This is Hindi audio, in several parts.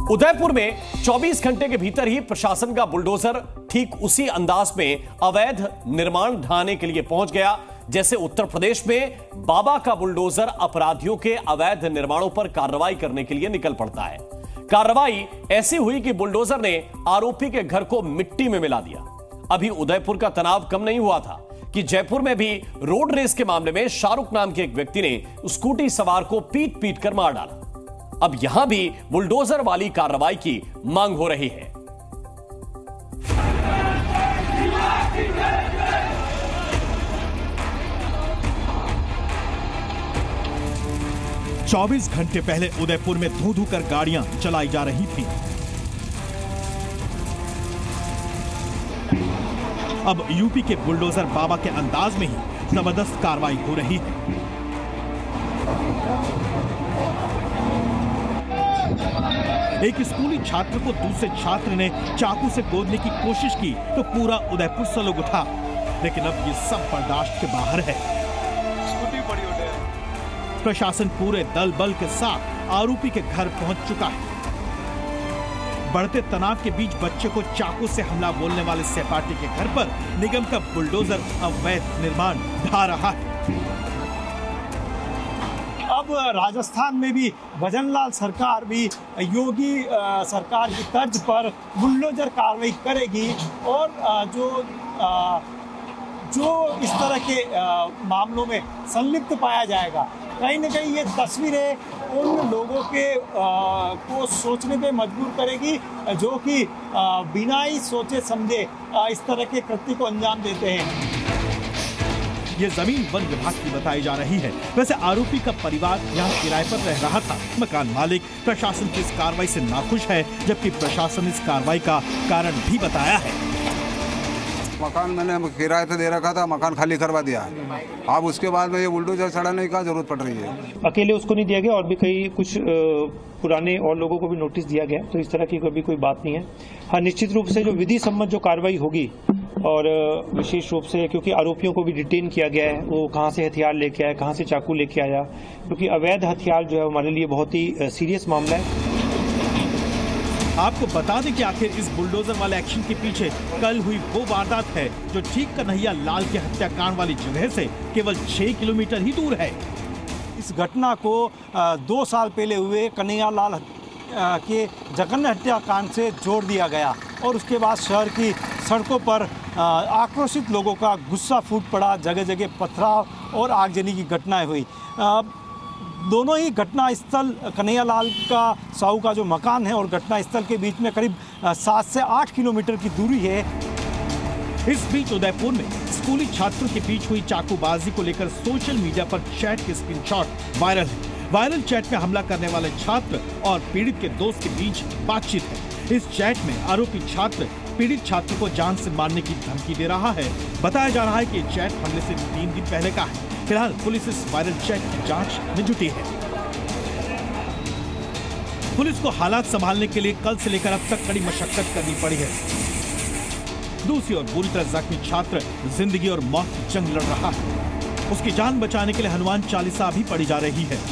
उदयपुर में 24 घंटे के भीतर ही प्रशासन का बुलडोजर ठीक उसी अंदाज में अवैध निर्माण ढाने के लिए पहुंच गया जैसे उत्तर प्रदेश में बाबा का बुलडोजर अपराधियों के अवैध निर्माणों पर कार्रवाई करने के लिए निकल पड़ता है। कार्रवाई ऐसी हुई कि बुलडोजर ने आरोपी के घर को मिट्टी में मिला दिया। अभी उदयपुर का तनाव कम नहीं हुआ था कि जयपुर में भी रोड रेस के मामले में शाहरुख नाम के एक व्यक्ति ने स्कूटी सवार को पीट पीट कर मार डाला। अब यहां भी बुलडोजर वाली कार्रवाई की मांग हो रही है। चौबीस घंटे पहले उदयपुर में धू धू कर गाड़ियां चलाई जा रही थीं। अब यूपी के बुलडोजर बाबा के अंदाज में ही जबरदस्त कार्रवाई हो रही है। एक स्कूली छात्र को दूसरे छात्र ने चाकू से गोदने की कोशिश की तो पूरा उदयपुर सलग उठा, लेकिन अब ये सब बर्दाश्त के बाहर है। प्रशासन पूरे दल बल के साथ आरोपी के घर पहुंच चुका है। बढ़ते तनाव के बीच बच्चे को चाकू से हमला बोलने वाले सहपाठी के घर पर निगम का बुलडोजर अवैध निर्माण ढा रहा है। अब राजस्थान में भी भजनलाल सरकार भी योगी सरकार की तर्ज पर बुलडोजर कार्रवाई करेगी और जो इस तरह के मामलों में संलिप्त पाया जाएगा, कहीं न कहीं ये तस्वीरें उन लोगों के को सोचने पे मजबूर करेगी जो कि बिना ही सोचे समझे इस तरह के कृत्य को अंजाम देते हैं। ये जमीन वन विभाग की बताई जा रही है। वैसे आरोपी का परिवार यहाँ किराए पर रह रहा था। मकान मालिक प्रशासन की इस कार्रवाई से नाखुश है, जबकि प्रशासन इस कार्रवाई का कारण भी बताया है। मकान मैंने किराए पे दे रखा था, मकान खाली करवा दिया। अब उसके बाद में ये बुलडोजर चढ़ाने का जरूरत पड़ रही है। अकेले उसको नहीं दिया गया और भी कई कुछ पुराने और लोगों को भी नोटिस दिया गया, तो इस तरह की कभी कोई बात नहीं है। हाँ, निश्चित रूप से जो विधि सम्मत जो कार्रवाई होगी और विशेष रूप से क्योंकि आरोपियों को भी डिटेन किया गया है, वो कहां से हथियार लेके आया, कहां से चाकू लेके आया, क्योंकि अवैध हथियार जो है हमारे लिए बहुत ही सीरियस मामला है। आपको बता दें कि आखिर इस बुलडोजर वाले एक्शन के पीछे कल हुई वो वारदात है जो ठीक कन्हैया लाल के हत्याकांड वाली जगह से केवल 6 किलोमीटर ही दूर है। इस घटना को 2 साल पहले हुए कन्हैया लाल के जघन्य हत्याकांड से जोड़ दिया गया और उसके बाद शहर की सड़कों पर आक्रोशित लोगों का गुस्सा फूट पड़ा। जगह जगह पथराव और आगजनी की घटनाएं हुई। दोनों ही घटना स्थल कन्हैया लाल का साहू का जो मकान है और घटना स्थल के बीच में करीब 7 से 8 किलोमीटर की दूरी है। इस बीच उदयपुर में स्कूली छात्रों के बीच हुई चाकूबाजी को लेकर सोशल मीडिया पर चैट के स्क्रीनशॉट वायरल है। वायरल चैट में हमला करने वाले छात्र और पीड़ित के दोस्त के बीच बातचीत है। इस चैट में आरोपी छात्र पीड़ित छात्र को जान से मारने की धमकी दे रहा है। बताया जा रहा है कि चैट हमले से 3 दिन पहले का है। फिलहाल पुलिस इस वायरल चैट की जांच में जुटी है। पुलिस को हालात संभालने के लिए कल से लेकर अब तक कड़ी मशक्कत करनी पड़ी है। दूसरी ओर बुरी तरह जख्मी छात्र जिंदगी और मौत की जंग लड़ रहा है। उसकी जान बचाने के लिए हनुमान चालीसा भी पढ़ी जा रही है।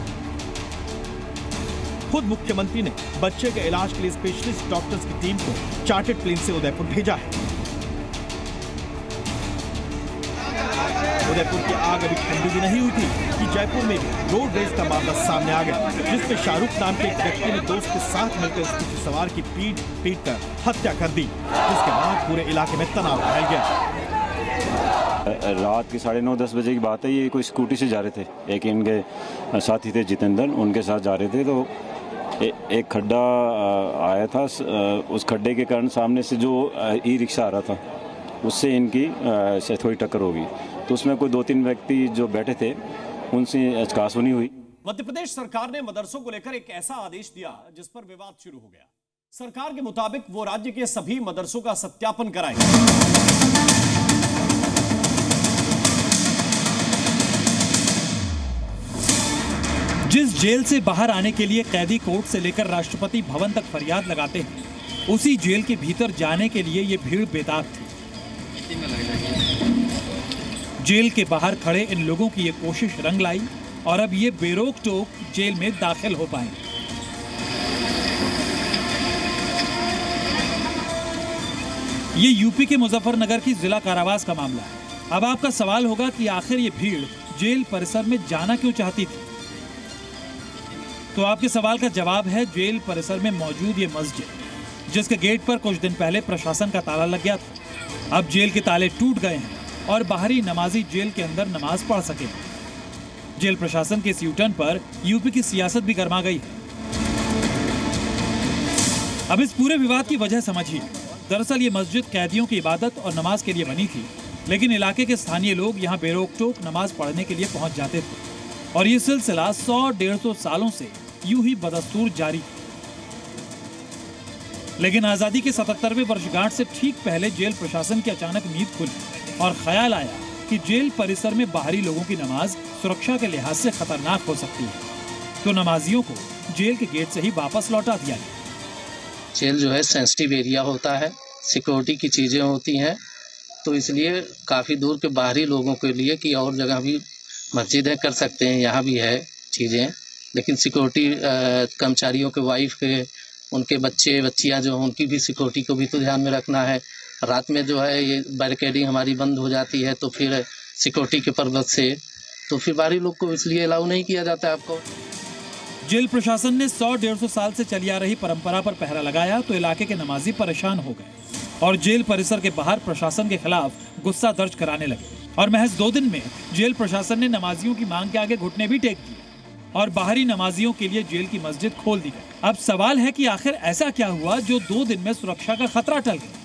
खुद मुख्यमंत्री ने बच्चे के इलाज के लिए स्पेशलिस्ट डॉक्टर्स की टीम को चार्टर्ड प्लेन से उदयपुर भेजा है। उदयपुर की आग अभी ठंडी भी नहीं हुई थी कि जयपुर में भी रोड रेस का मामला सामने आ गया, जिसमें शाहरुख नाम के एक व्यक्ति ने दोस्त के साथ मिलकर स्कूटी सवार की पीट कर हत्या कर दी, जिसके बाद पूरे इलाके में तनाव फैल गया। रात की 9:30-10 बजे की बात है। ये कोई स्कूटी से जा रहे थे, एक इनके साथी थे जितेंद्र, उनके साथ जा रहे थे तो एक खड्डा आया था। उस खड्डे के कारण सामने से जो ई रिक्शा आ रहा था उससे इनकी से थोड़ी टक्कर हो गई, तो उसमें कोई 2-3 व्यक्ति जो बैठे थे उनसे चकासुनी हुई। मध्य प्रदेश सरकार ने मदरसों को लेकर एक ऐसा आदेश दिया जिस पर विवाद शुरू हो गया। सरकार के मुताबिक वो राज्य के सभी मदरसों का सत्यापन कराएंगे। जिस जेल से बाहर आने के लिए कैदी कोर्ट से लेकर राष्ट्रपति भवन तक फरियाद लगाते हैं, उसी जेल के भीतर जाने के लिए ये भीड़ बेताब थी। जेल के बाहर खड़े इन लोगों की ये कोशिश रंग लाई और अब ये बेरोक टोक जेल में दाखिल हो पाए। ये यूपी के मुजफ्फरनगर की जिला कारावास का मामला है। अब आपका सवाल होगा कि आखिर ये भीड़ जेल परिसर में जाना क्यों चाहती थी? तो आपके सवाल का जवाब है जेल परिसर में मौजूद ये मस्जिद, जिसके गेट पर कुछ दिन पहले प्रशासन का ताला लग गया था। अब जेल के ताले टूट गए हैं और बाहरी नमाजी जेल के अंदर नमाज पढ़ सके। जेल प्रशासन के इस यूटर्न पर यूपी की सियासत भी गर्मा गई है। अब इस पूरे विवाद की वजह समझिए। दरअसल ये मस्जिद कैदियों की इबादत और नमाज के लिए बनी थी, लेकिन इलाके के स्थानीय लोग यहाँ बेरोक-टोक नमाज पढ़ने के लिए पहुंच जाते थे और ये सिलसिला 100-150 सालों से यूं ही बदस्तूर जारी। लेकिन आजादी के 77वें वर्षगांठ से ठीक पहले जेल प्रशासन की अचानक नींद खुली और ख्याल आया कि जेल परिसर में बाहरी लोगों की नमाज सुरक्षा के लिहाज से खतरनाक हो सकती है, तो नमाजियों को जेल के गेट से ही वापस लौटा दिया गया। जेल जो है सेंसिटिव एरिया होता है, सिक्योरिटी की चीज़ें होती हैं, तो इसलिए काफ़ी दूर के बाहरी लोगों के लिए कि और जगह भी मस्जिदें कर सकते हैं, यहाँ भी है चीज़ें, लेकिन सिक्योरिटी कर्मचारियों के वाइफ के, उनके बच्चे बच्चियाँ जो हैं उनकी भी सिक्योरिटी को भी तो ध्यान में रखना है। रात में जो है ये बैरिकेडिंग हमारी बंद हो जाती है, तो फिर सिक्योरिटी के पर्पज से तो फिर बाहरी लोग को इसलिए अलाउ नहीं किया जाता है आपको। जेल प्रशासन ने 100-150 साल से चली आ रही परंपरा पर पहरा लगाया तो इलाके के नमाजी परेशान हो गए और जेल परिसर के बाहर प्रशासन के खिलाफ गुस्सा दर्ज कराने लगे और महज 2 दिन में जेल प्रशासन ने नमाजियों की मांग के आगे घुटने भी टेक दिए और बाहरी नमाजियों के लिए जेल की मस्जिद खोल दी गई। अब सवाल है कि आखिर ऐसा क्या हुआ जो 2 दिन में सुरक्षा का खतरा टल गया?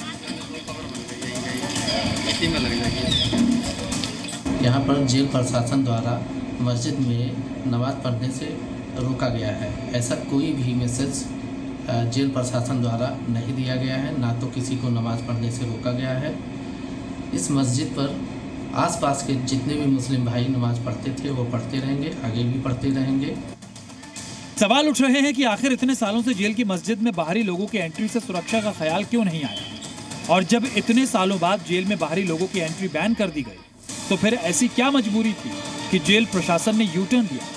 यहाँ पर जेल प्रशासन द्वारा मस्जिद में नमाज पढ़ने से रोका गया है। ऐसा कोई भी मैसेज जेल प्रशासन द्वारा नहीं दिया गया है, ना तो किसी को नमाज पढ़ने से रोका गया है। इस मस्जिद पर आसपास के जितने भी मुस्लिम भाई नमाज पढ़ते थे वो पढ़ते रहेंगे, आगे भी पढ़ते रहेंगे। सवाल उठ रहे हैं कि आखिर इतने सालों से जेल की मस्जिद में बाहरी लोगों की एंट्री से सुरक्षा का ख्याल क्यों नहीं आया, और जब इतने सालों बाद जेल में बाहरी लोगों की एंट्री बैन कर दी गई तो फिर ऐसी क्या मजबूरी थी कि जेल प्रशासन ने यू टर्न लिया?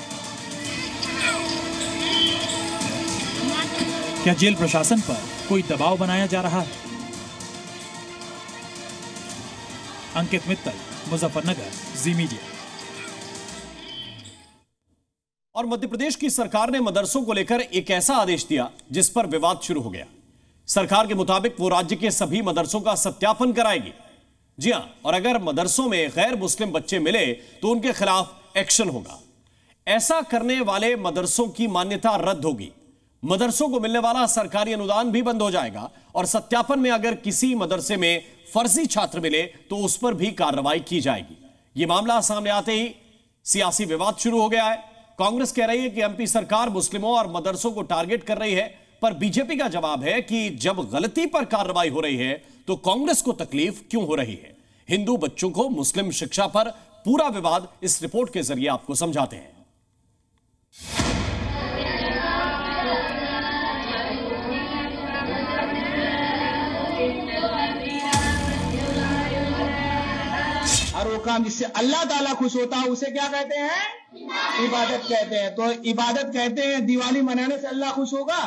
क्या जेल प्रशासन पर कोई दबाव बनाया जा रहा है? अंकित मित्तल, मुजफ्फरनगर, जी मीडिया। और मध्य प्रदेश की सरकार ने मदरसों को लेकर एक ऐसा आदेश दिया जिस पर विवाद शुरू हो गया। सरकार के मुताबिक वो राज्य के सभी मदरसों का सत्यापन कराएगी। जी हां, और अगर मदरसों में गैर मुस्लिम बच्चे मिले तो उनके खिलाफ एक्शन होगा। ऐसा करने वाले मदरसों की मान्यता रद्द होगी। मदरसों को मिलने वाला सरकारी अनुदान भी बंद हो जाएगा और सत्यापन में अगर किसी मदरसे में फर्जी छात्र मिले तो उस पर भी कार्रवाई की जाएगी। यह मामला सामने आते ही सियासी विवाद शुरू हो गया है। कांग्रेस कह रही है कि एमपी सरकार मुस्लिमों और मदरसों को टारगेट कर रही है, पर बीजेपी का जवाब है कि जब गलती पर कार्रवाई हो रही है तो कांग्रेस को तकलीफ क्यों हो रही है। हिंदू बच्चों को मुस्लिम शिक्षा पर पूरा विवाद इस रिपोर्ट के जरिए आपको समझाते हैं। और वो काम जिससे अल्लाह ताला खुश होता है उसे क्या कहते हैं? इबादत कहते हैं। तो इबादत कहते हैं, दिवाली मनाने से अल्लाह खुश होगा?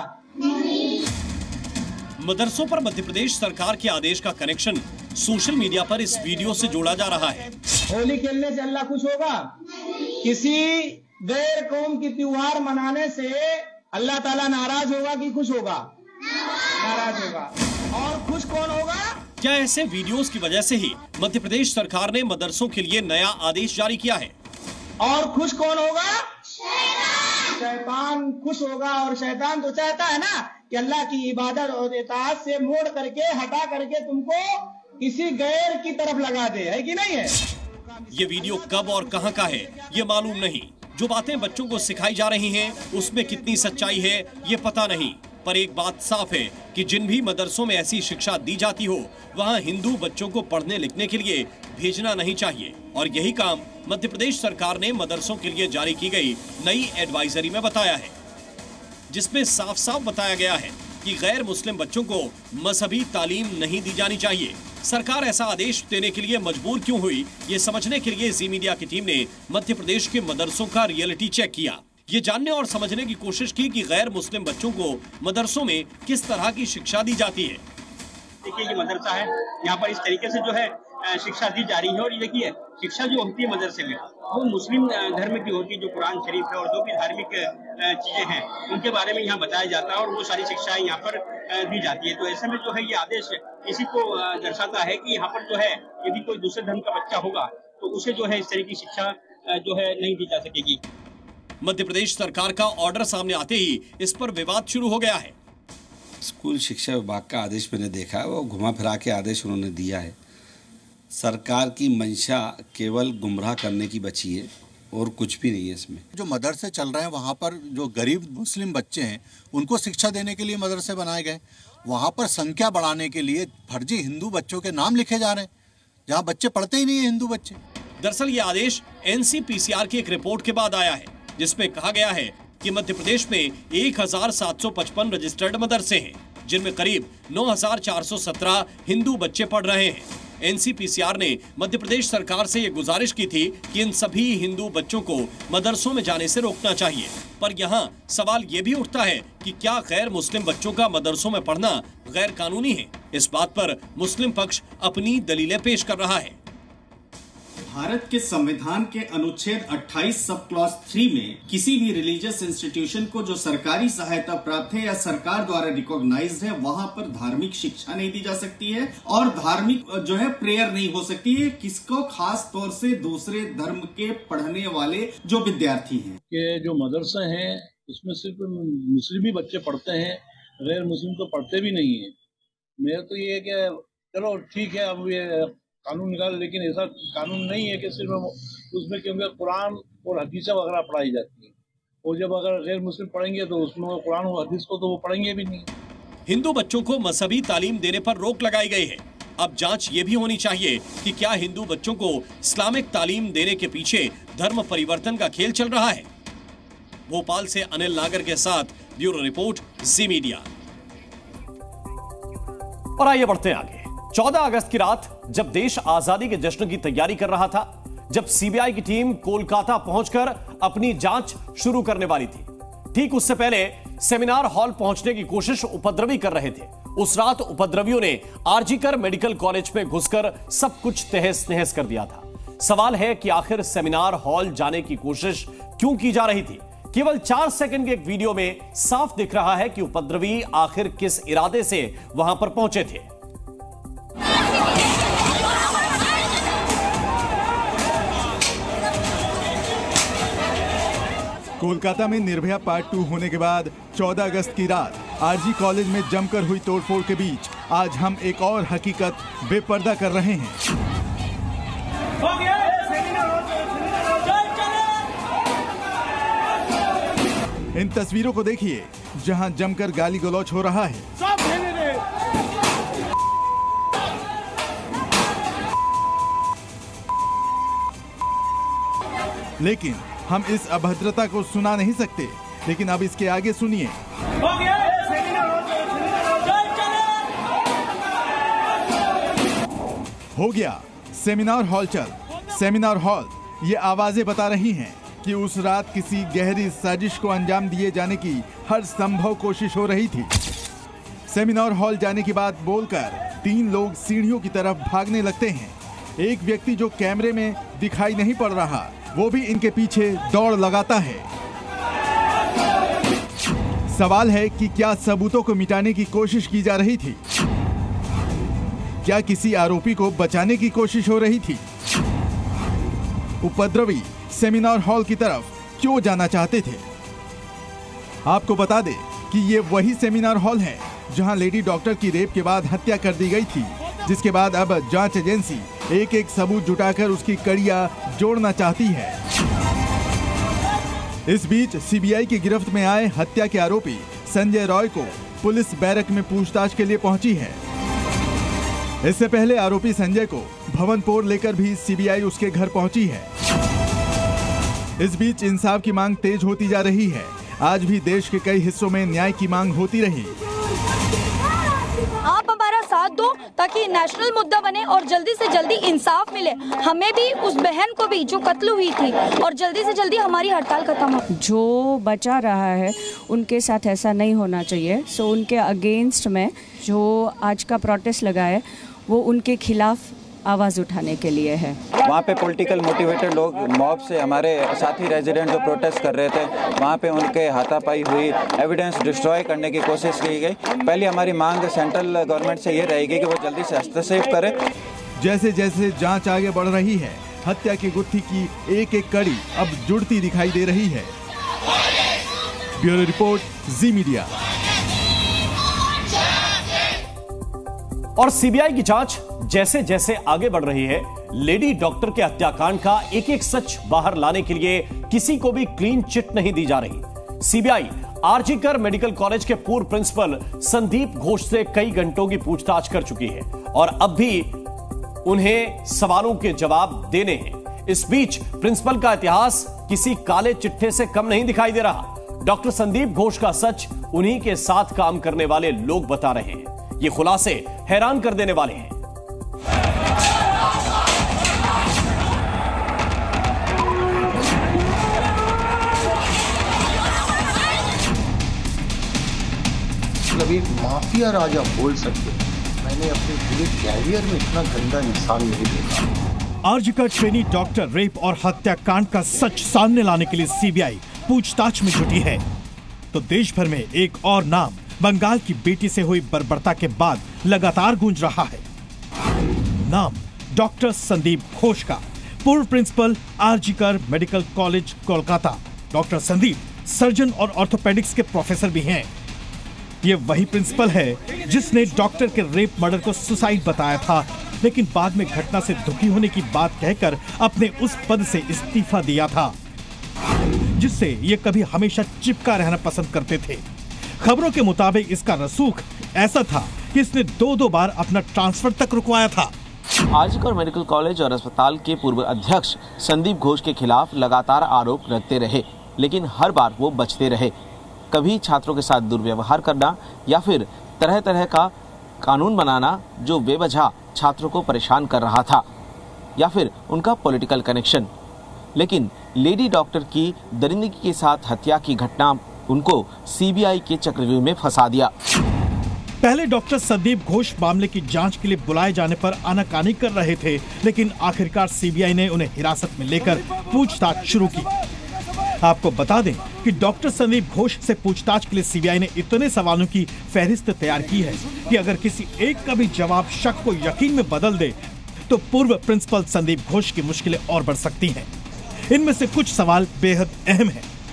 मदरसों पर मध्य प्रदेश सरकार के आदेश का कनेक्शन सोशल मीडिया पर इस वीडियो से जोड़ा जा रहा है। होली खेलने से अल्लाह खुश होगा? किसी गैर कौम की त्योहार मनाने से अल्लाह ताला नाराज होगा कि खुश होगा? नाराज होगा। और खुश कौन होगा? क्या ऐसे वीडियोस की वजह से ही मध्य प्रदेश सरकार ने मदरसों के लिए नया आदेश जारी किया है? और खुश कौन होगा? शैतान खुश होगा। और शैतान तो चाहता है ना कि अल्लाह की इबादत और इताअत से मोड़ करके, हटा करके तुमको किसी गैर की तरफ लगा दे, है कि नहीं है? ये वीडियो कब और कहां का है ये मालूम नहीं। जो बातें बच्चों को सिखाई जा रही हैं उसमें कितनी सच्चाई है ये पता नहीं, पर एक बात साफ है कि जिन भी मदरसों में ऐसी शिक्षा दी जाती हो वहां हिंदू बच्चों को पढ़ने लिखने के लिए भेजना नहीं चाहिए। और यही काम मध्य प्रदेश सरकार ने मदरसों के लिए जारी की गई नई एडवाइजरी में बताया है, जिसमें साफ साफ बताया गया है कि गैर मुस्लिम बच्चों को मजहबी तालीम नहीं दी जानी चाहिए। सरकार ऐसा आदेश देने के लिए मजबूर क्यों हुई, ये समझने के लिए जी मीडिया की टीम ने मध्य प्रदेश के मदरसों का रियलिटी चेक किया। ये जानने और समझने की कोशिश की कि गैर मुस्लिम बच्चों को मदरसों में किस तरह की शिक्षा दी जाती है। देखिए ये मदरसा है, यहाँ पर इस तरीके से जो है शिक्षा दी जा रही है। और ये देखिए शिक्षा जो होती है मदरसे में वो मुस्लिम धर्म की होती है, जो कुरान शरीफ है और जो भी धार्मिक चीजें हैं उनके बारे में यहाँ बताया जाता है और वो सारी शिक्षाएं यहाँ पर दी जाती है। तो ऐसे में जो है ये आदेश इसी को दर्शाता है कि यहाँ पर जो है यदि कोई दूसरे धर्म का बच्चा होगा तो उसे जो है इस तरह की शिक्षा जो है नहीं दी जा सकेगी। मध्य प्रदेश सरकार का ऑर्डर सामने आते ही इस पर विवाद शुरू हो गया है। स्कूल शिक्षा विभाग का आदेश मैंने देखा है, वो घुमा फिरा के आदेश उन्होंने दिया है। सरकार की मंशा केवल गुमराह करने की बची है और कुछ भी नहीं है इसमें। जो मदरसे चल रहे हैं वहाँ पर जो गरीब मुस्लिम बच्चे हैं उनको शिक्षा देने के लिए मदरसे बनाए गए, वहाँ पर संख्या बढ़ाने के लिए फर्जी हिंदू बच्चों के नाम लिखे जा रहे हैं जहाँ बच्चे पढ़ते ही नहीं है हिंदू बच्चे। दरअसल ये आदेश NCPCR की एक रिपोर्ट के बाद आया है जिसमें कहा गया है कि मध्य प्रदेश में 1755 रजिस्टर्ड मदरसे हैं जिनमें करीब 9417 हिंदू बच्चे पढ़ रहे हैं। NCPCR ने मध्य प्रदेश सरकार से ये गुजारिश की थी कि इन सभी हिंदू बच्चों को मदरसों में जाने से रोकना चाहिए। पर यहाँ सवाल ये भी उठता है कि क्या गैर मुस्लिम बच्चों का मदरसों में पढ़ना गैर कानूनी है? इस बात पर मुस्लिम पक्ष अपनी दलीलें पेश कर रहा है। भारत के संविधान के अनुच्छेद 28 सब क्लॉज 3 में किसी भी रिलीजियस इंस्टीट्यूशन को जो सरकारी सहायता प्राप्त है या सरकार द्वारा रिकॉग्नाइज्ड है वहां पर धार्मिक शिक्षा नहीं दी जा सकती है और धार्मिक जो है प्रेयर नहीं हो सकती है किसको, खास तौर से दूसरे धर्म के पढ़ने वाले जो विद्यार्थी हैं। कि जो मदरसे हैं उसमें सिर्फ मुस्लिम ही बच्चे पढ़ते हैं, गैर मुस्लिम तो पढ़ते भी नहीं है। मेरा तो ये है कि चलो ठीक है अब ये कानून निकाल, लेकिन ऐसा कानून नहीं है कि सिर्फ उसमें क्योंकि कुरान और हदीस वगैरह पढ़ाई जाती है और जब अगर गैर मुस्लिम पढ़ेंगे तो उसमें कुरान और हदीस को तो वो पढ़ेंगे भी नहीं। हिंदू बच्चों को मजहबी तालीम देने पर रोक लगाई गई है। अब जांच ये भी होनी चाहिए कि क्या हिंदू बच्चों को इस्लामिक तालीम देने के पीछे धर्म परिवर्तन का खेल चल रहा है। भोपाल से अनिल नागर के साथ ब्यूरो रिपोर्ट, जी मीडिया। और आइए बढ़ते हैं आगे। 14 अगस्त की रात जब देश आजादी के जश्न की तैयारी कर रहा था, जब सीबीआई की टीम कोलकाता पहुंचकर अपनी जांच शुरू करने वाली थी, ठीक उससे पहले सेमिनार हॉल पहुंचने की कोशिश उपद्रवी कर रहे थे। उस रात उपद्रवियों ने आरजीकर मेडिकल कॉलेज में घुसकर सब कुछ तहस नहस कर दिया था। सवाल है कि आखिर सेमिनार हॉल जाने की कोशिश क्यों की जा रही थी? केवल 4 सेकंड के एक वीडियो में साफ दिख रहा है कि उपद्रवी आखिर किस इरादे से वहां पर पहुंचे थे। कोलकाता में निर्भया पार्ट 2 होने के बाद 14 अगस्त की रात आरजी कॉलेज में जमकर हुई तोड़फोड़ के बीच आज हम एक और हकीकत बेपर्दा कर रहे हैं। इन तस्वीरों को देखिए जहां जमकर गाली गलौज हो रहा है। लेकिन हम इस अभद्रता को सुना नहीं सकते। लेकिन अब इसके आगे सुनिए। हो गया सेमिनार हॉल चल। सेमिनार हॉल, ये आवाजें बता रही हैं कि उस रात किसी गहरी साजिश को अंजाम दिए जाने की हर संभव कोशिश हो रही थी। सेमिनार हॉल जाने की बात बोलकर 3 लोग सीढ़ियों की तरफ भागने लगते हैं। एक व्यक्ति जो कैमरे में दिखाई नहीं पड़ रहा वो भी इनके पीछे दौड़ लगाता है। सवाल है कि क्या सबूतों को मिटाने की कोशिश की जा रही थी? क्या किसी आरोपी को बचाने की कोशिश हो रही थी? उपद्रवी सेमिनार हॉल की तरफ क्यों जाना चाहते थे? आपको बता दें कि ये वही सेमिनार हॉल है जहां लेडी डॉक्टर की रेप के बाद हत्या कर दी गई थी, जिसके बाद अब जांच एजेंसी एक एक सबूत जुटाकर उसकी कड़ियां जोड़ना चाहती है। इस बीच सीबीआई की गिरफ्त में आए हत्या के आरोपी संजय रॉय को पुलिस बैरक में पूछताछ के लिए पहुंची है। इससे पहले आरोपी संजय को भवनपुर लेकर भी सीबीआई उसके घर पहुंची है। इस बीच इंसाफ की मांग तेज होती जा रही है। आज भी देश के कई हिस्सों में न्याय की मांग होती रही। आप हमारा साथ दो ताकि नेशनल मुद्दा बने और जल्दी से जल्दी इंसाफ मिले, हमें भी उस बहन को भी जो कत्ल हुई थी, और जल्दी से जल्दी हमारी हड़ताल खत्म हो। जो बचा रहा है उनके साथ ऐसा नहीं होना चाहिए। सो उनके अगेंस्ट में जो आज का प्रोटेस्ट लगा है वो उनके खिलाफ आवाज़ उठाने के लिए है। वहाँ पे पॉलिटिकल मोटिवेटेड लोग मॉब से, हमारे साथी रेजिडेंट जो प्रोटेस्ट कर रहे थे, वहाँ पे उनके हाथापाई हुई, एविडेंस डिस्ट्रॉय करने की कोशिश की गई। पहले हमारी मांग सेंट्रल गवर्नमेंट से ये रहेगी कि वो जल्दी से हस्तक्षेप करे। जैसे जैसे जांच आगे बढ़ रही है, हत्या की गुत्थी की एक एक कड़ी अब जुड़ती दिखाई दे रही है। Bureau report, Zee media. और सीबीआई की जांच जैसे जैसे आगे बढ़ रही है, लेडी डॉक्टर के हत्याकांड का एक एक सच बाहर लाने के लिए किसी को भी क्लीन चिट नहीं दी जा रही। सीबीआई आरजीकर मेडिकल कॉलेज के पूर्व प्रिंसिपल संदीप घोष से कई घंटों की पूछताछ कर चुकी है और अब भी उन्हें सवालों के जवाब देने हैं। इस बीच प्रिंसिपल का इतिहास किसी काले चिट्ठे से कम नहीं दिखाई दे रहा। डॉक्टर संदीप घोष का सच उन्हीं के साथ काम करने वाले लोग बता रहे हैं। ये खुलासे हैरान कर देने वाले हैं। एक माफिया राजा बोल सकते, मैंने अपने पूरे कैरियर में इतना गंदा इंसान नहीं देखा। आरजीकर ट्रेनी डॉक्टर रेप और हत्याकांड का सच सामने लाने के लिए सीबीआई पूछताछ में जुटी है, तो देश भर में एक और नाम बंगाल की बेटी से हुई बर्बरता के बाद लगातार गूंज रहा है। नाम डॉक्टर संदीप घोष का, पूर्व principal RG Kar medical college Kolkata. Doctor Sandeep surgeon और ऑर्थोपेडिक्स के प्रोफेसर भी हैं। ये वही प्रिंसिपल है जिसने डॉक्टर के रेप मर्डर को सुसाइड बताया था, लेकिन बाद में घटना से दुखी होने की बात कहकर अपने उस पद से इस्तीफा दिया था, जिससे ये कभी हमेशा चिपका रहना पसंद करते थे। खबरों के मुताबिक इसका रसूख ऐसा था कि इसने दो बार अपना ट्रांसफर तक रुकवाया था। आरजीकर मेडिकल कॉलेज और अस्पताल के पूर्व अध्यक्ष संदीप घोष के खिलाफ लगातार आरोप लगते रहे, लेकिन हर बार वो बचते रहे। कभी छात्रों के साथ दुर्व्यवहार करना या फिर तरह तरह का कानून बनाना जो बेवजह छात्रों को परेशान कर रहा था, या फिर उनका पॉलिटिकल कनेक्शन। लेकिन लेडी डॉक्टर की दरिंदगी के साथ हत्या की घटना उनको सीबीआई के चक्रव्यूह में फंसा दिया। पहले डॉक्टर संदीप घोष मामले की जांच के लिए बुलाए जाने पर आनाकानी कर रहे थे, लेकिन आखिरकार सीबीआई ने उन्हें हिरासत में लेकर पूछताछ शुरू की। आपको बता दें कि डॉक्टर संदीप घोष से पूछताछ के लिए सीबीआई ने इतने सवालों की फहरिस्त तैयार की है कि अगर किसी एक का भी जवाब शक को यकीन में बदल दे तो पूर्व प्रिंसिपल संदीप घोष की मुश्किलें और बढ़ सकती हैं। इनमें से कुछ सवाल बेहद अहम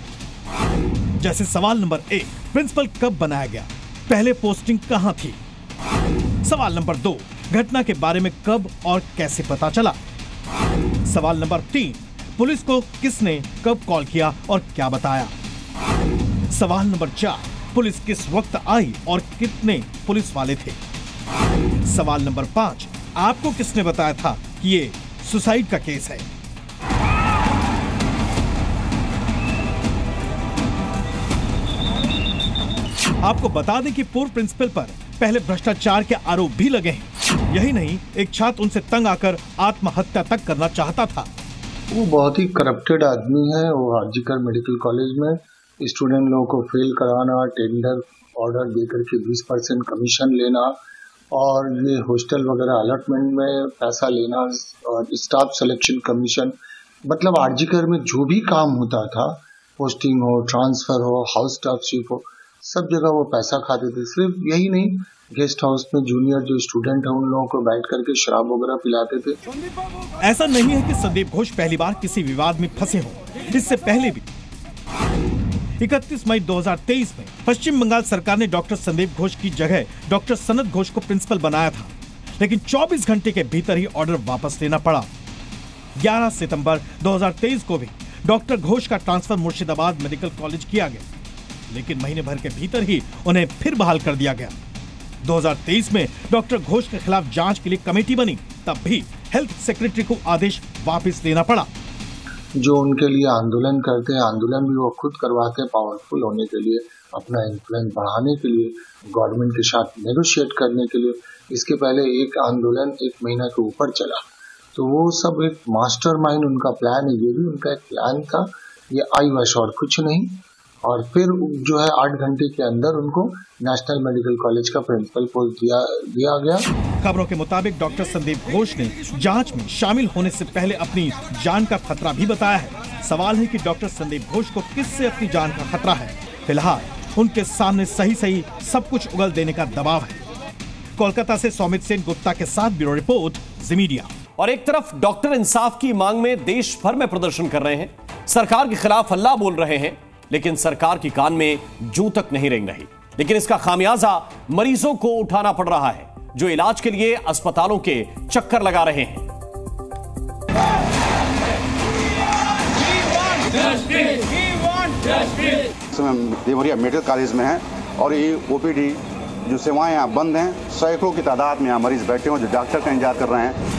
हैं। जैसे सवाल नंबर 1, प्रिंसिपल कब बनाया गया? पहले पोस्टिंग कहां थी? सवाल नंबर 2, घटना के बारे में कब और कैसे पता चला? सवाल नंबर 3, पुलिस को किसने कब कॉल किया और क्या बताया? सवाल नंबर 4, पुलिस किस वक्त आई और कितने पुलिस वाले थे? सवाल नंबर 5, आपको किसने बताया था कि ये सुसाइड का केस है? आपको बता दें कि पूर्व प्रिंसिपल पर पहले भ्रष्टाचार के आरोप भी लगे हैं। यही नहीं, एक छात्र उनसे तंग आकर आत्महत्या तक करना चाहता था। वो बहुत ही करप्टेड आदमी है। वो आरजीकर मेडिकल कॉलेज में स्टूडेंट लोगों को फेल कराना, टेंडर ऑर्डर देकर के 20% कमीशन लेना और ये हॉस्टल वगैरह अलॉटमेंट में पैसा लेना और स्टाफ सिलेक्शन कमीशन, मतलब आरजीकर में जो भी काम होता था, पोस्टिंग हो, ट्रांसफर हो, हाउस स्टाफशिप हो, सब जगह वो पैसा खाते थे। सिर्फ यही नहीं, गेस्ट हाउस में जूनियर जो स्टूडेंट है उन लोगों को बैठ करके शराब वगैरह पिलाते थे। ऐसा नहीं है कि संदीप घोष पहली बार किसी विवाद में फंसे हों। इससे पहले भी 31 मई 2023 में पश्चिम बंगाल सरकार ने डॉक्टर संदीप घोष की जगह डॉक्टर सनत घोष को प्रिंसिपल बनाया था, लेकिन 24 घंटे के भीतर ही ऑर्डर वापस लेना पड़ा। 11 सितंबर 2023 को भी डॉक्टर घोष का ट्रांसफर मुर्शिदाबाद मेडिकल कॉलेज किया गया, लेकिन महीने भर के भीतर ही उन्हें फिर बहाल कर दिया गया। 2023 में डॉक्टर घोष के खिलाफ जांच के लिए कमेटी बनी, तब भी हेल्थ सेक्रेटरी को आदेश वापस लेना पड़ा। जो उनके लिए आंदोलन करते हैं, आंदोलन भी वो खुद करवाते हैं पावरफुल होने के लिए, अपना इन्फ्लुएंस बढ़ाने के लिए, गवर्नमेंट के साथ नेगोशिएट करने के लिए। इसके पहले एक आंदोलन 1 महीना के ऊपर चला, तो वो सब एक मास्टरमाइंड उनका प्लान है, ये भी उनका एक प्लान था, ये आई वश और कुछ नहीं। और फिर जो है 8 घंटे के अंदर उनको नेशनल मेडिकल कॉलेज का प्रिंसिपल पोस्ट दिया गया। खबरों के मुताबिक डॉक्टर संदीप घोष ने जांच में शामिल होने से पहले अपनी जान का खतरा भी बताया है। सवाल है कि डॉक्टर संदीप घोष को किससे अपनी जान का खतरा है। फिलहाल उनके सामने सही सब कुछ उगल देने का दबाव है। कोलकाता से सौमित सेन गुप्ता के साथ ब्यूरो रिपोर्ट, जी मीडिया। और एक तरफ डॉक्टर इंसाफ की मांग में देश भर में प्रदर्शन कर रहे हैं, सरकार के खिलाफ हल्ला बोल रहे हैं, लेकिन सरकार की कान में जूं तक नहीं रेंग रही। लेकिन इसका खामियाजा मरीजों को उठाना पड़ रहा है, जो इलाज के लिए अस्पतालों के चक्कर लगा रहे हैं। देवरिया मेडिकल कॉलेज में है और ये ओपीडी जो सेवाएं यहाँ बंद हैं। सैकड़ों की तादाद में यहाँ मरीज बैठे हैं जो डॉक्टर का इंतजार कर रहे हैं।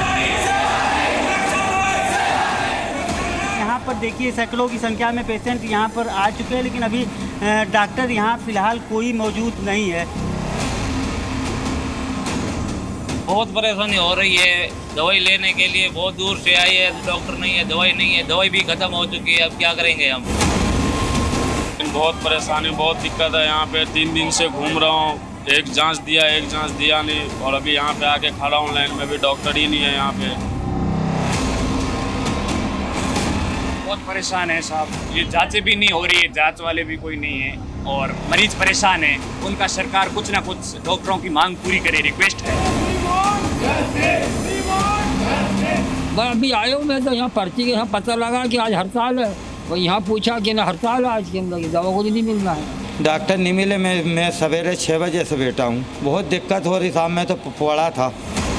यहाँ पर देखिए सैकड़ों की संख्या में पेशेंट यहाँ पर आ चुके हैं, लेकिन अभी डॉक्टर यहाँ फिलहाल कोई मौजूद नहीं है। बहुत परेशानी हो रही है, दवाई लेने के लिए बहुत दूर से आई है, डॉक्टर नहीं है, दवाई नहीं है, दवाई भी खत्म हो चुकी है, अब क्या करेंगे हम। बहुत परेशानी, बहुत दिक्कत है। यहाँ पे 3 दिन से घूम रहा हूँ, एक जांच दिया नहीं, और अभी यहाँ पे आके खड़ा हूँ लाइन में, भी डॉक्टर ही नहीं है यहाँ पे। बहुत परेशान है साहब, ये जांचें भी नहीं हो रही है, जांच वाले भी कोई नहीं है और मरीज परेशान है। उनका सरकार कुछ ना कुछ डॉक्टरों की मांग पूरी करे, रिक्वेस्ट है। अभी आयो मैं तो यहाँ पर्ची के यहाँ पता लगा कि आज हड़ताल है, वो यहाँ पूछा कि ना हड़ताल है आज के अंदर, दवा को नहीं मिलना है। डॉक्टर नहीं मिले, मैं सवेरे 6 बजे से बैठा हूँ, बहुत दिक्कत हो रही साहब, मैं तो पड़ा था।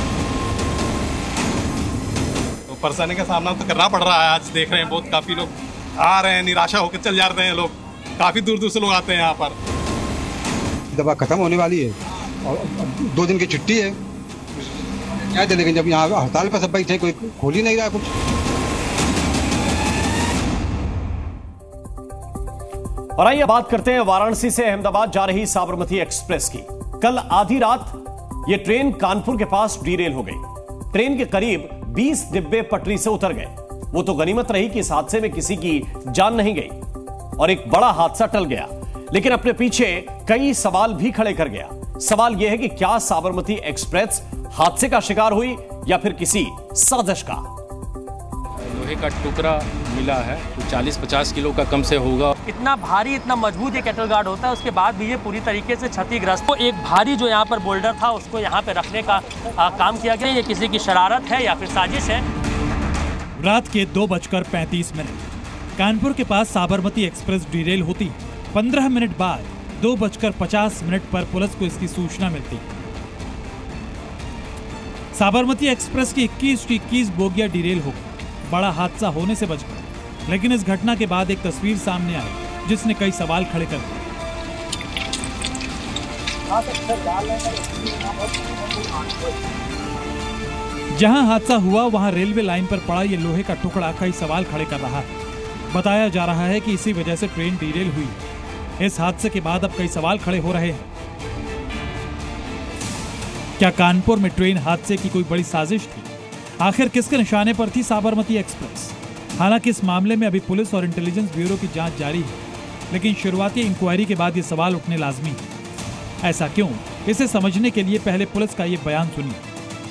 तो परेशानी का सामना तो करना पड़ रहा है। आज देख रहे हैं बहुत काफ़ी लोग आ रहे हैं, निराशा होकर चल जा रहे हैं लोग, काफ़ी दूर दूर से लोग आते हैं यहाँ पर। दवा खत्म होने वाली है और 2 दिन की छुट्टी है, क्या लेकिन जब यहाँ हड़ताल पर सब बैठे, कोई खोल ही नहीं रहा कुछ। और आइए बात करते हैं वाराणसी से अहमदाबाद जा रही साबरमती एक्सप्रेस की। कल आधी रात यह ट्रेन कानपुर के पास डीरेल हो गई। ट्रेन के करीब 20 डिब्बे पटरी से उतर गए। वो तो गनीमत रही कि इस हादसे में किसी की जान नहीं गई और एक बड़ा हादसा टल गया, लेकिन अपने पीछे कई सवाल भी खड़े कर गया। सवाल यह है कि क्या साबरमती एक्सप्रेस हादसे का शिकार हुई या फिर किसी साजिश का। लोहे का टुकड़ा मिला है, तो 40-50 किलो का कम से होगा। इतना भारी, इतना मजबूत ये कैटल गार्ड होता है, उसके बाद भी ये पूरी तरीके से क्षतिग्रस्त। तो एक भारी जो यहाँ पर बोल्डर था उसको यहाँ पे रखने का काम किया गया। ये किसी की शरारत है या फिर साजिश है। रात के 2:35 कानपुर के पास साबरमती एक्सप्रेस डिरेल होती है। 15 मिनट बाद 2:50 पर पुलिस को इसकी सूचना मिलती है। साबरमती एक्सप्रेस की 21 बोगियां डिरेल हो गई। बड़ा हादसा होने से बच गया, लेकिन इस घटना के बाद एक तस्वीर सामने आई जिसने कई सवाल खड़े कर दिए। जहां हादसा हुआ वहां रेलवे लाइन पर पड़ा ये लोहे का टुकड़ा कई सवाल खड़े कर रहा है। बताया जा रहा है कि इसी वजह से ट्रेन डिरेल हुई। इस हादसे के बाद अब कई सवाल खड़े हो रहे हैं। क्या कानपुर में ट्रेन हादसे की कोई बड़ी साजिश थी? आखिर किसके निशाने पर थी साबरमती एक्सप्रेस? हालांकि इस मामले में अभी पुलिस और इंटेलिजेंस ब्यूरो की जांच जारी है, लेकिन शुरुआती इंक्वायरी के बाद ये सवाल उठने लाजमी है। ऐसा क्यों? इसे समझने के लिए पहले पुलिस का ये बयान सुनिए।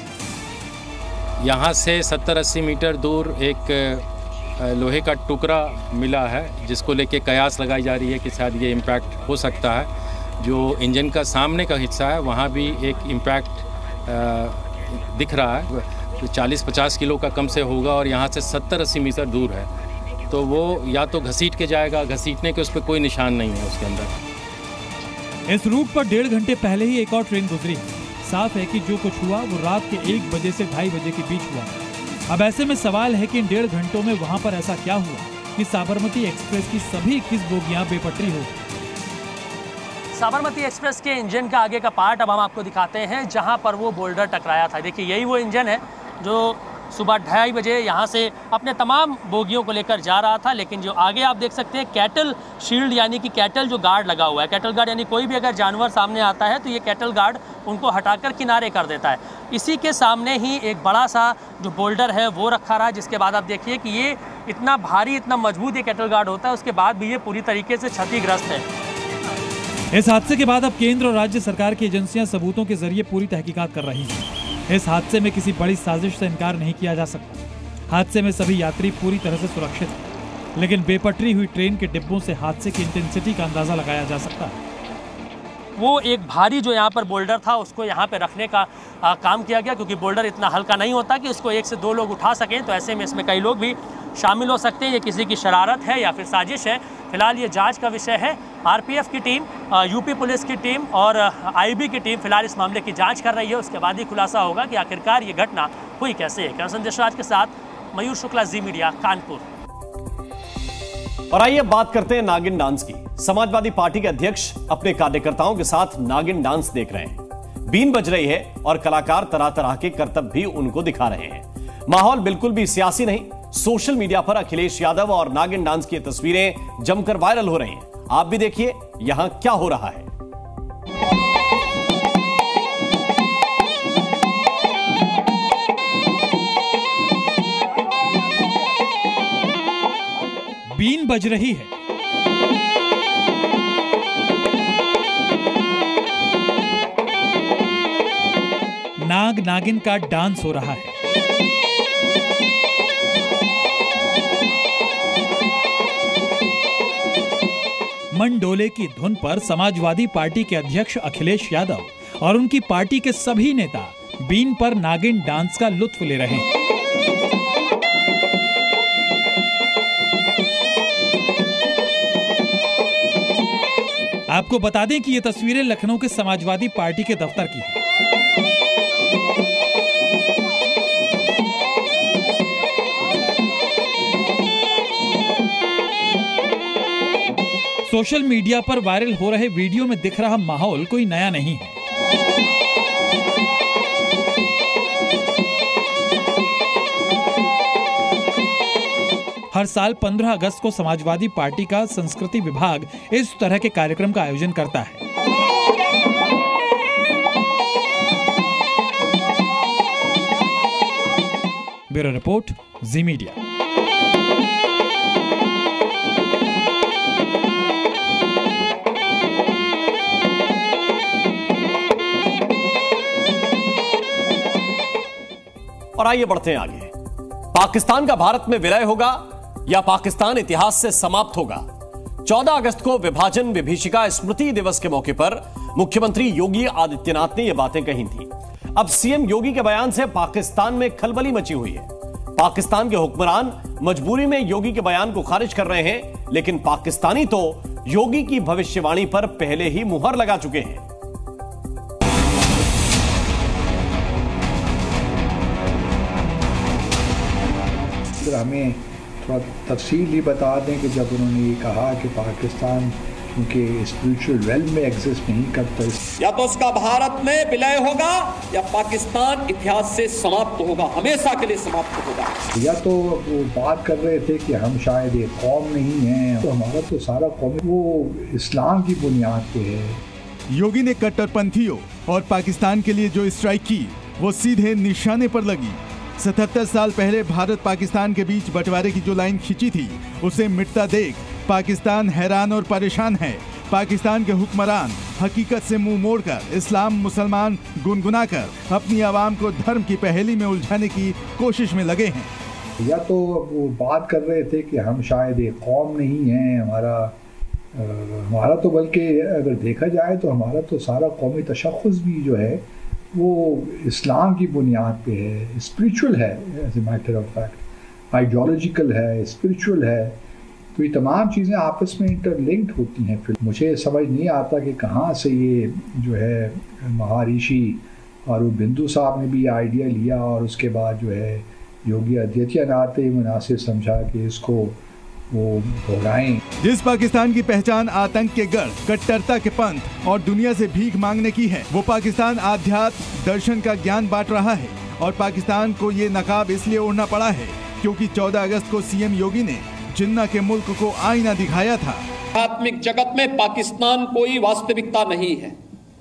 यहाँ से 70-80 मीटर दूर एक लोहे का टुकड़ा मिला है, जिसको लेके कयास लगाई जा रही है कि शायद ये इम्पैक्ट हो सकता है। जो इंजन का सामने का हिस्सा है वहाँ भी एक इम्पैक्ट दिख रहा है। 40-50 किलो का कम से होगा और यहाँ से 70-80 मीटर दूर है, तो वो या तो घसीट के जाएगा, घसीटने के उस पर कोई निशान नहीं है उसके अंदर। इस रूट पर 1.5 घंटे पहले ही एक और ट्रेन गुजरी। साफ है कि जो कुछ हुआ वो रात के 1 बजे से 2:30 बजे के बीच हुआ। अब ऐसे में सवाल है कि इन 1.5 घंटों में वहां पर ऐसा क्या हुआ कि साबरमती एक्सप्रेस की सभी 21 बोगियां बेपटरी हो। साबरमती एक्सप्रेस के इंजन का आगे का पार्ट अब हम आपको दिखाते हैं, जहां पर वो बोल्डर टकराया था। देखिए यही वो इंजन है जो सुबह 2:30 बजे यहाँ से अपने तमाम बोगियों को लेकर जा रहा था। लेकिन जो आगे आप देख सकते हैं कैटल शील्ड यानी कि कैटल जो गार्ड लगा हुआ है, कैटल गार्ड यानी कोई भी अगर जानवर सामने आता है तो ये कैटल गार्ड उनको हटाकर किनारे कर देता है। इसी के सामने ही एक बड़ा सा जो बोल्डर है वो रखा रहा, जिसके बाद आप देखिए कि ये इतना भारी इतना मजबूत ये कैटल गार्ड होता है, उसके बाद भी ये पूरी तरीके से क्षतिग्रस्त है। इस हादसे के बाद अब केंद्र और राज्य सरकार की एजेंसियां सबूतों के जरिए पूरी तहकीकात कर रही हैं। इस हादसे में किसी बड़ी साजिश से इनकार नहीं किया जा सकता। हादसे में सभी यात्री पूरी तरह से सुरक्षित हैं, लेकिन बेपटरी हुई ट्रेन के डिब्बों से हादसे की इंटेंसिटी का अंदाजा लगाया जा सकता है। वो एक भारी जो यहाँ पर बोल्डर था उसको यहाँ पे रखने का काम किया गया, क्योंकि बोल्डर इतना हल्का नहीं होता कि इसको 1 से 2 लोग उठा सकें, तो ऐसे में इसमें कई लोग भी शामिल हो सकते हैं। ये किसी की शरारत है या फिर साजिश है, फिलहाल ये जांच का विषय है। आरपीएफ की टीम, यूपी पुलिस की टीम और आईबी की टीम फिलहाल इस मामले की जांच कर रही है। उसके बाद ही खुलासा होगा कि आखिरकार ये घटना हुई कैसे है। संजय राज के साथ मयूर शुक्ला, जी मीडिया, कानपुर। और आइए बात करते हैं नागिन डांस की। समाजवादी पार्टी के अध्यक्ष अपने कार्यकर्ताओं के साथ नागिन डांस देख रहे हैं। बीन बज रही है और कलाकार तरह तरह के करतब भी उनको दिखा रहे हैं। माहौल बिल्कुल भी सियासी नहीं। सोशल मीडिया पर अखिलेश यादव और नागिन डांस की तस्वीरें जमकर वायरल हो रही हैं। आप भी देखिए यहां क्या हो रहा है। बीन बज रही है, नाग नागिन का डांस हो रहा है। मन डोले की धुन पर समाजवादी पार्टी के अध्यक्ष अखिलेश यादव और उनकी पार्टी के सभी नेता बीन पर नागिन डांस का लुत्फ ले रहे हैं। आपको बता दें कि ये तस्वीरें लखनऊ के समाजवादी पार्टी के दफ्तर की हैं। सोशल मीडिया पर वायरल हो रहे वीडियो में दिख रहा माहौल कोई नया नहीं है। हर साल 15 अगस्त को समाजवादी पार्टी का संस्कृति विभाग इस तरह के कार्यक्रम का आयोजन करता है। Bureau report, Zee media. और आइए बढ़ते हैं आगे। पाकिस्तान का भारत में विलय होगा या पाकिस्तान इतिहास से समाप्त होगा? 14 अगस्त को विभाजन विभीषिका स्मृति दिवस के मौके पर मुख्यमंत्री योगी आदित्यनाथ ने यह बातें कही थी। अब सीएम योगी के बयान से पाकिस्तान में खलबली मची हुई है। पाकिस्तान के हुक्मरान मजबूरी में योगी के बयान को खारिज कर रहे हैं, लेकिन पाकिस्तानी तो योगी की भविष्यवाणी पर पहले ही मुहर लगा चुके हैं। हमें थोड़ा तफसील ही बता दें कि जब उन्होंने ये कहा कि पाकिस्तान क्योंकि स्पिरिचुअल रेल्म में एग्जिस्ट नहीं करता, या तो उसका भारत में विलय होगा या पाकिस्तान इतिहास से समाप्त होगा, हमेशा के लिए समाप्त होगा। या तो वो बात कर रहे थे कि हम शायद एक कौम नहीं हैं, तो हमारा तो सारा कौम वो इस्लाम की बुनियाद पे है। योगी ने कट्टरपंथियों और पाकिस्तान के लिए जो स्ट्राइक की वो सीधे निशाने पर लगी। 77 साल पहले भारत पाकिस्तान के बीच बंटवारे की जो लाइन खींची थी उसे मिटता देख पाकिस्तान हैरान और परेशान है। पाकिस्तान के हुक्मरान हकीकत से मुंह मोड़कर इस्लाम मुसलमान गुनगुनाकर अपनी आवाम को धर्म की पहेली में उलझाने की कोशिश में लगे हैं। या तो वो बात कर रहे थे कि हम शायद एक कौम नहीं हैं, हमारा तो बल्कि अगर देखा जाए तो हमारा तो सारा कौमी तशख़्ख़ुस भी जो है वो इस्लाम की बुनियाद पे है, स्पिरिचुअल है, as a matter of fact ideological है, स्पिरिचुअल है। तो ये तमाम चीज़ें आपस में इंटरलिंक्ड होती हैं। फिर मुझे समझ नहीं आता कि कहाँ से ये जो है महर्षि और वो बिंदु साहब ने भी आइडिया लिया और उसके बाद जो है योगी आदित्यनाथ ने मुनासिब समझा कि इसको वो दोहराएं। जिस पाकिस्तान की पहचान आतंक के गढ़, कट्टरता के पंथ और दुनिया से भीख मांगने की है, वो पाकिस्तान आध्यात्म दर्शन का ज्ञान बांट रहा है और पाकिस्तान को ये नकाब इसलिए ओढ़ना पड़ा है क्योंकि 14 अगस्त को सीएम योगी ने जिन्ना के मुल्क को आईना दिखाया था। आध्यात्मिक जगत में पाकिस्तान कोई वास्तविकता नहीं है।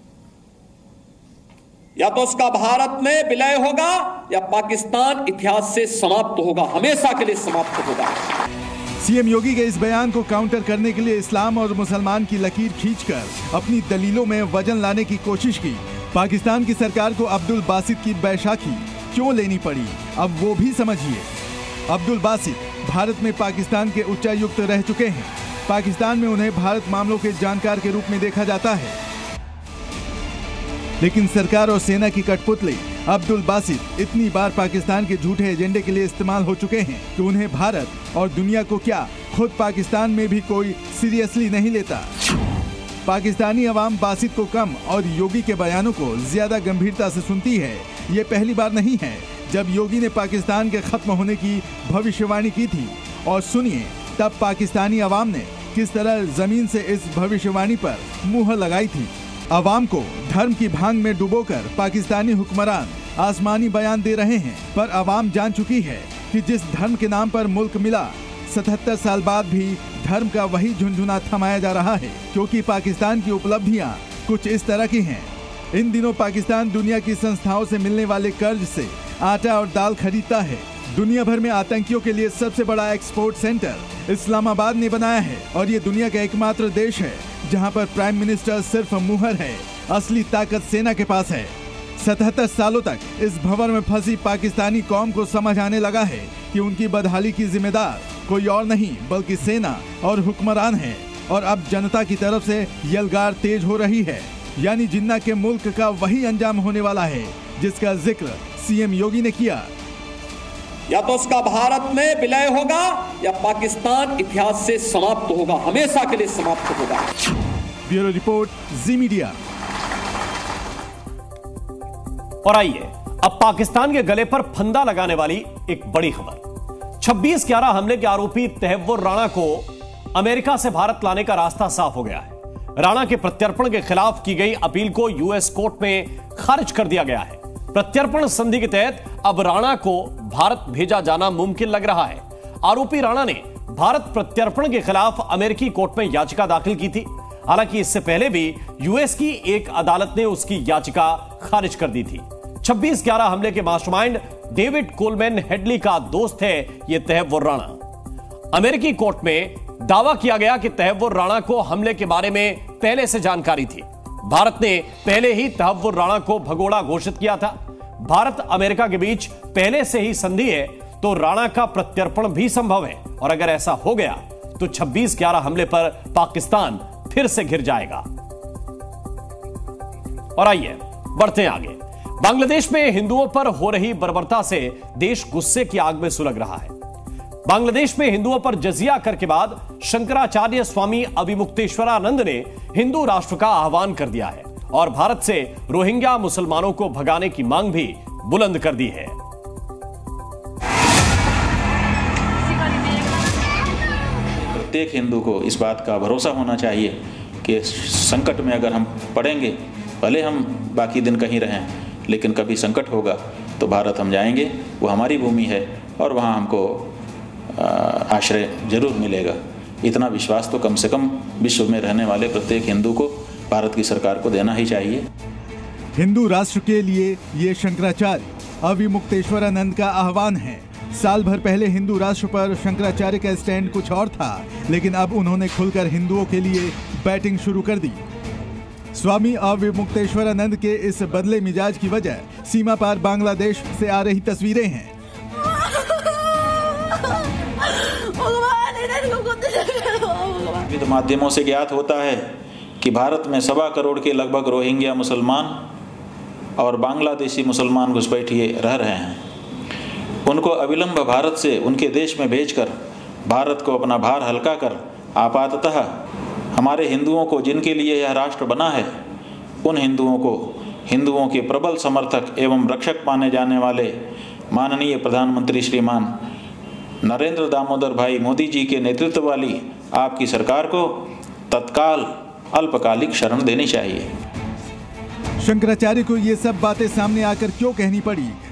या तो उसका भारत में विलय होगा या पाकिस्तान इतिहास से समाप्त होगा, हमेशा के लिए समाप्त होगा। सीएम योगी के इस बयान को काउंटर करने के लिए इस्लाम और मुसलमान की लकीर खींचकर अपनी दलीलों में वजन लाने की कोशिश की। पाकिस्तान की सरकार को अब्दुल बासित की बैसाखी क्यों लेनी पड़ी, अब वो भी समझिए। अब्दुल बासित भारत में पाकिस्तान के उच्चायुक्त रह चुके हैं। पाकिस्तान में उन्हें भारत मामलों के जानकार के रूप में देखा जाता है, लेकिन सरकार और सेना की कठपुतली अब्दुल बासित इतनी बार पाकिस्तान के झूठे एजेंडे के लिए इस्तेमाल हो चुके हैं कि उन्हें भारत और दुनिया को क्या खुद पाकिस्तान में भी कोई सीरियसली नहीं लेता। पाकिस्तानी अवाम बासित को कम और योगी के बयानों को ज्यादा गंभीरता से सुनती है। ये पहली बार नहीं है जब योगी ने पाकिस्तान के खत्म होने की भविष्यवाणी की थी, और सुनिए तब पाकिस्तानी अवाम ने किस तरह जमीन से इस भविष्यवाणी पर मुहर लगाई थी। अवाम को धर्म की भांग में डुबोकर पाकिस्तानी हुक्मरान आसमानी बयान दे रहे हैं, पर अवाम जान चुकी है कि जिस धर्म के नाम पर मुल्क मिला 77 साल बाद भी धर्म का वही झुनझुना थमाया जा रहा है, क्योंकि पाकिस्तान की उपलब्धियां कुछ इस तरह की हैं। इन दिनों पाकिस्तान दुनिया की संस्थाओं से मिलने वाले कर्ज से आटा और दाल खरीदता है। दुनिया भर में आतंकियों के लिए सबसे बड़ा एक्सपोर्ट सेंटर इस्लामाबाद ने बनाया है, और ये दुनिया का एकमात्र देश है जहां पर प्राइम मिनिस्टर सिर्फ मुहर है, असली ताकत सेना के पास है। 77 सालों तक इस भंवर में फंसी पाकिस्तानी कौम को समझ आने लगा है कि उनकी बदहाली की जिम्मेदार कोई और नहीं बल्कि सेना और हुक्मरान है, और अब जनता की तरफ से यलगार तेज हो रही है। यानी जिन्ना के मुल्क का वही अंजाम होने वाला है जिसका जिक्र सीएम योगी ने किया। या तो उसका भारत में विलय होगा या पाकिस्तान इतिहास से समाप्त होगा, हमेशा के लिए समाप्त होगा। Bureau report, Zee media. और आइए अब पाकिस्तान के गले पर फंदा लगाने वाली एक बड़ी खबर। 26/11 हमले के आरोपी तहव्वुर राणा को अमेरिका से भारत लाने का रास्ता साफ हो गया है। राणा के प्रत्यर्पण के खिलाफ की गई अपील को यूएस कोर्ट में खारिज कर दिया गया है। प्रत्यर्पण संधि के तहत अब राणा को भारत भेजा जाना मुमकिन लग रहा है। आरोपी राणा ने भारत प्रत्यर्पण के खिलाफ अमेरिकी कोर्ट में याचिका दाखिल की थी। हालांकि इससे पहले भी यूएस की एक अदालत ने उसकी याचिका खारिज कर दी थी। 26/11 हमले के मास्टरमाइंड डेविड कोलमैन हेडली का दोस्त है यह तहव्वुर राणा। अमेरिकी कोर्ट में दावा किया गया कि तहव्वुर राणा को हमले के बारे में पहले से जानकारी थी। भारत ने पहले ही तहव्वुर राणा को भगोड़ा घोषित किया था। भारत अमेरिका के बीच पहले से ही संधि है, तो राणा का प्रत्यर्पण भी संभव है, और अगर ऐसा हो गया तो 26/11 हमले पर पाकिस्तान फिर से घिर जाएगा। और आइए बढ़ते हैं आगे। बांग्लादेश में हिंदुओं पर हो रही बर्बरता से देश गुस्से की आग में सुलग रहा है। बांग्लादेश में हिंदुओं पर जजिया कर के बाद शंकराचार्य स्वामी अविमुक्तेश्वरानंद ने हिंदू राष्ट्र का आह्वान कर दिया है और भारत से रोहिंग्या मुसलमानों को भगाने की मांग भी बुलंद कर दी है। प्रत्येक हिंदू को इस बात का भरोसा होना चाहिए कि संकट में अगर हम पड़ेंगे, भले हम बाकी दिन कहीं रहें, लेकिन कभी संकट होगा तो भारत हम जाएंगे। वो हमारी भूमि है और वहाँ हमको आश्रय जरूर मिलेगा। इतना विश्वास तो कम से कम विश्व में रहने वाले प्रत्येक हिंदू को भारत की सरकार को देना ही चाहिए। हिंदू राष्ट्र के लिए ये शंकराचार्य अविमुक्तेश्वरानंद का आह्वान है। साल भर पहले हिंदू राष्ट्र पर शंकराचार्य का स्टैंड कुछ और था, लेकिन अब उन्होंने खुलकर हिंदुओं के लिए बैटिंग शुरू कर दी। स्वामी अविमुक्तेश्वरानंद के इस बदले मिजाज की वजह सीमा पार बांग्लादेश से आ रही तस्वीरें हैं। विविध माध्यमों से ज्ञात होता है कि भारत में 1.25 करोड़ के लगभग रोहिंग्या मुसलमान और बांग्लादेशी मुसलमान घुसपैठिए रह रहे हैं। उनको अविलंब भारत से उनके देश में भेजकर भारत को अपना भार हल्का कर आपाततः हमारे हिंदुओं को, जिनके लिए यह राष्ट्र बना है, उन हिंदुओं को हिंदुओं के प्रबल समर्थक एवं रक्षक माने जाने वाले माननीय प्रधानमंत्री श्रीमान नरेंद्र दामोदर भाई मोदी जी के नेतृत्व वाली आपकी सरकार को तत्काल अल्पकालिक शरण देनी चाहिए। शंकराचार्य को ये सब बातें सामने आकर क्यों कहनी पड़ी,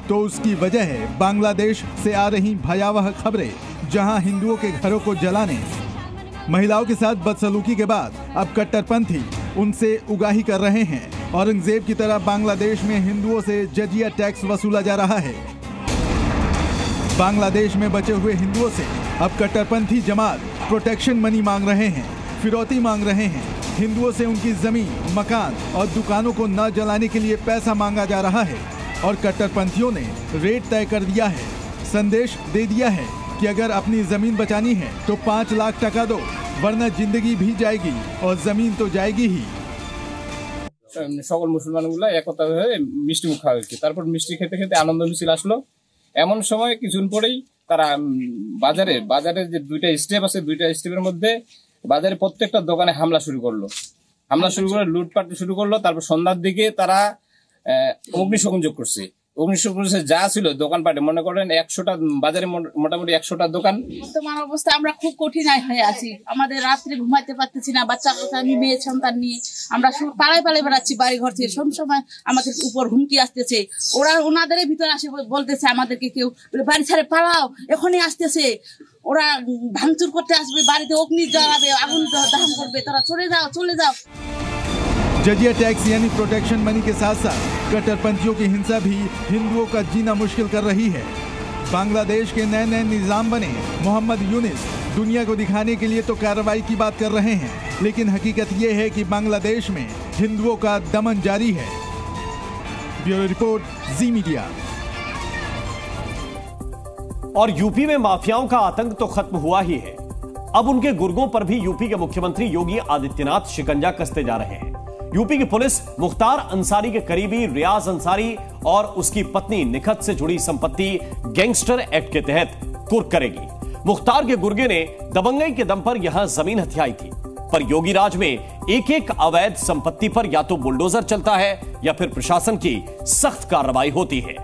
तो उसकी वजह है बांग्लादेश से आ रही भयावह खबरें, जहां हिंदुओं के घरों को जलाने, महिलाओं के साथ बदसलूकी के बाद अब कट्टरपंथी उनसे उगाही कर रहे हैं। औरंगजेब की तरह बांग्लादेश में हिंदुओं से जजिया टैक्स वसूला जा रहा है। बांग्लादेश में बचे हुए हिंदुओं से अब कट्टरपंथी जमात प्रोटेक्शन मनी मांग रहे हैं, फिरौती मांग रहे हैं। हिंदुओं से उनकी जमीन, मकान और दुकानों को न जलाने के लिए पैसा मांगा जा रहा है और कट्टरपंथियों ने रेट तय कर दिया है, संदेश दे दिया है कि अगर अपनी जमीन बचानी है तो 5 लाख टका दो, वरना जिंदगी भी जाएगी और जमीन तो जाएगी ही। সকল মুসলমানগুলো একতা হয়ে মিষ্টি মুখ খাওয়া হচ্ছে। তারপর মিষ্টি খেতে খেতে আনন্দ মিছিল আসলো। এমন সময় কিছুদিন পরেই তারা বাজারে যে 2টা স্টেপ আছে, 2টা স্টেপের মধ্যে বাজারে প্রত্যেকটা দোকানে হামলা শুরু করলো, লুটপাট শুরু করলো। তারপর সন্ধ্যার দিকে তারা অগ্নিসংযোগ করছে। যা ছিল দোকানপাটে, মনে করেন 100টা বাজারে মোটামুটি 100টা দোকান। বর্তমান অবস্থা আমরা খুব কঠিন হয়ে আছি। আমাদের রাত্রে ঘুমাইতে পারতেছি না, বাচ্চা কাচ্চা নিয়ে, মেয়ে সন্তান নিয়ে আমরা পাড়ায় পাড়ায় বেড়াচ্ছি বাড়ি ঘর থেকে। সবসময় আমাদের উপর হুমকি আসতেছে। ওনাদের ভিতরে আসে বলতেছে আমাদেরকে, কেউ বাড়ি ছাড়ে পালাও, এখনই আসতেছে, ওরা ভাঙচুর করতে আসবে, বাড়িতে অগ্নি জ্বালাবে, আগুন দহন করবে, তারা চলে যাও। जजिया टैक्स यानी प्रोटेक्शन मनी के साथ साथ कट्टरपंथियों की हिंसा भी हिंदुओं का जीना मुश्किल कर रही है। बांग्लादेश के नए नए निजाम बने मोहम्मद यूनिस दुनिया को दिखाने के लिए तो कार्रवाई की बात कर रहे हैं, लेकिन हकीकत ये है कि बांग्लादेश में हिंदुओं का दमन जारी है। Bureau report, Zee media. और यूपी में माफियाओं का आतंक तो खत्म हुआ ही है, अब उनके गुर्गों पर भी यूपी के मुख्यमंत्री योगी आदित्यनाथ शिकंजा कसते जा रहे हैं। यूपी की पुलिस मुख्तार अंसारी के करीबी रियाज अंसारी और उसकी पत्नी निखत से जुड़ी संपत्ति गैंगस्टर एक्ट के तहत कुर्क करेगी। मुख्तार के गुर्गे ने दबंगई के दम पर यहां जमीन हथियाई थी, पर योगी राज में एक एक अवैध संपत्ति पर या तो बुलडोजर चलता है या फिर प्रशासन की सख्त कार्रवाई होती है।